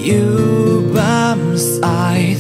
you by my side.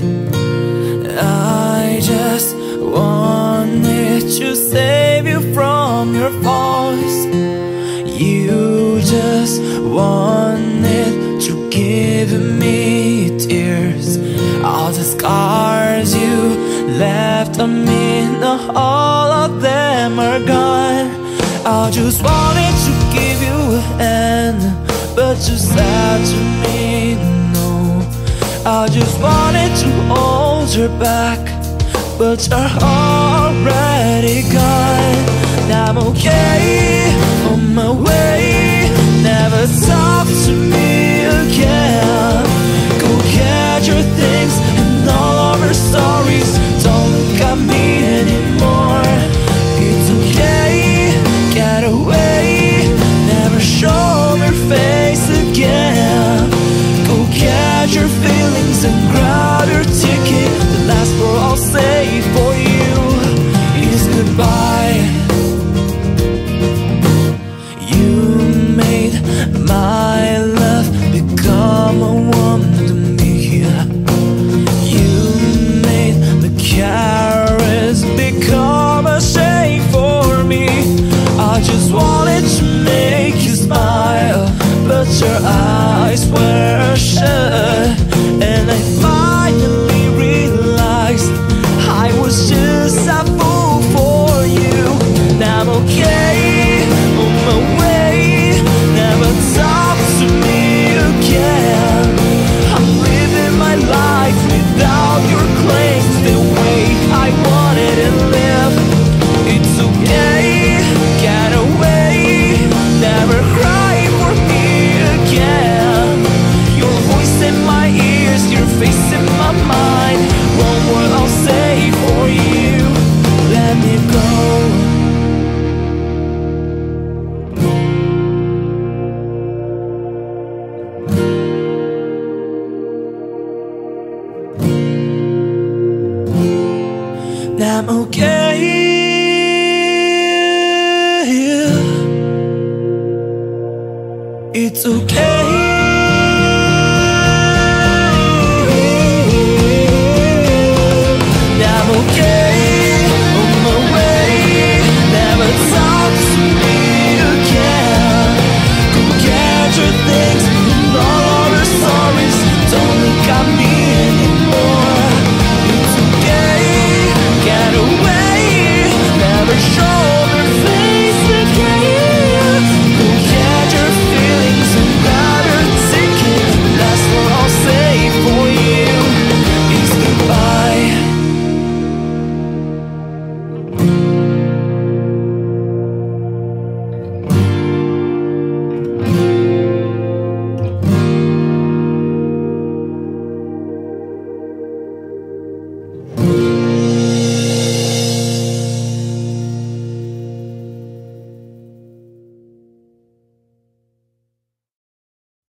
I just wanted to save you from your faults. You just wanted to give me tears. All the scars you left on me, all of them are gone. I just wanted to give you a hand, but you said to me no. I just wanted to hold your back, but you're already gone. Now I'm okay, on my way. Never talk to me again. Go get your things and all of your sorries. Don't look at me anymore. It's okay, get away. Never show your face again. Go get your feelings and grab your ticket. The last word I'll say for you is goodbye. You made my love become a woman to me. You made the carrots become a shame for me. I just wanted to make you smile, but your eyes were shut. And I finally realized I was just a fool for you. Now I'm okay, on my way. Never talk to me again. I'm living my life without your claims, the way I wanted to live. It's okay, get away. Never cry for me again. Your voice in my ears, your face in my mind. One word I'll say for you, let me go. Now I'm okay. It's okay. Now I'm okay.